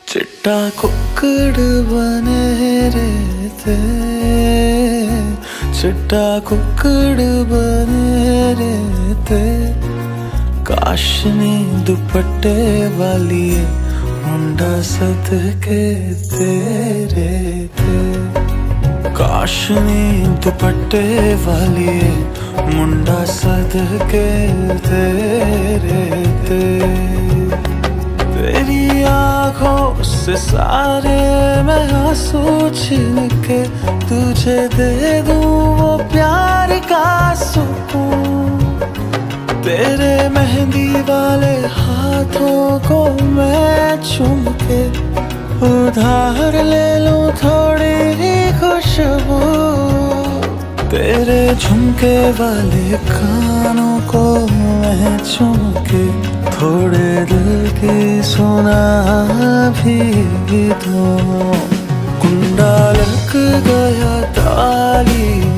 चिट्टा कुक्कड़ बने रहते, चिट्टा कुक्कड़ बने रहते। काशनी दुपट्टे वाली मुंडा सदके तेरे थे। काशनी दुपट्टे वाली मुंडा सदके तेरे थे। तेरी आँखों से सारे मैं आंसू छीन के तुझे दे दूं वो प्यार का सुकून। तेरे मेहंदी वाले हाथों को मैं चूम के उधार ले लूं थोड़ी ही खुशबू। तेरे झुमके वाले कानों को मैं चूम के थोड़े दिल की सुना भी दूं। कुंडा लग गया ताली